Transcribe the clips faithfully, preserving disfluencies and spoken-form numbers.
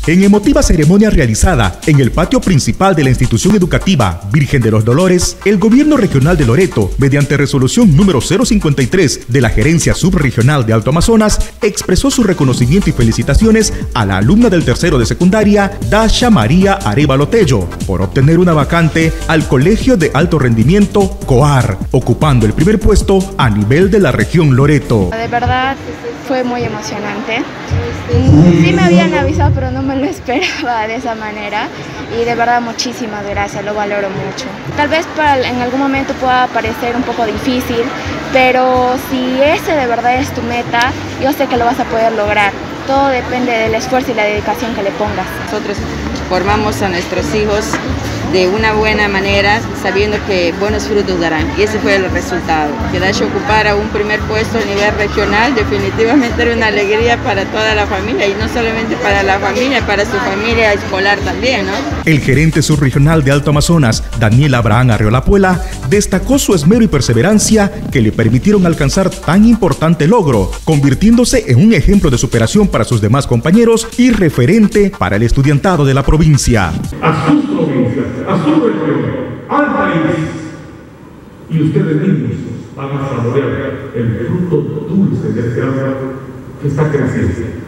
En emotiva ceremonia realizada en el patio principal de la institución educativa Virgen de los Dolores, el Gobierno Regional de Loreto, mediante resolución número cero cincuenta y tres de la Gerencia Subregional de Alto Amazonas, expresó su reconocimiento y felicitaciones a la alumna del tercero de secundaria, Dasha María Arévalo Tello, por obtener una vacante al Colegio de Alto Rendimiento COAR, ocupando el primer puesto a nivel de la región Loreto. De verdad fue muy emocionante. Sí me habían avisado, pero no me lo esperaba de esa manera. Y de verdad muchísimas gracias, lo valoro mucho. Tal vez para, en algún momento pueda parecer un poco difícil, pero si ese de verdad es tu meta, yo sé que lo vas a poder lograr. Todo depende del esfuerzo y la dedicación que le pongas. Nosotros formamos a nuestros hijos de una buena manera, sabiendo que buenos frutos darán. Y ese fue el resultado. Que Dasha ocupara un primer puesto a nivel regional, definitivamente era una alegría para toda la familia, y no solamente para la familia, para su familia escolar también, ¿no? El gerente subregional de Alto Amazonas, Daniel Abraham Arreola Puela, destacó su esmero y perseverancia que le permitieron alcanzar tan importante logro, convirtiéndose en un ejemplo de superación para sus demás compañeros y referente para el estudiantado de la provincia. A sus provincias, a su región, al país, y ustedes mismos van a saborear el fruto dulce de este árbol que está creciendo.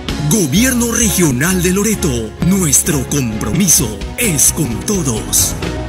Gobierno Regional de Loreto, nuestro compromiso es con todos.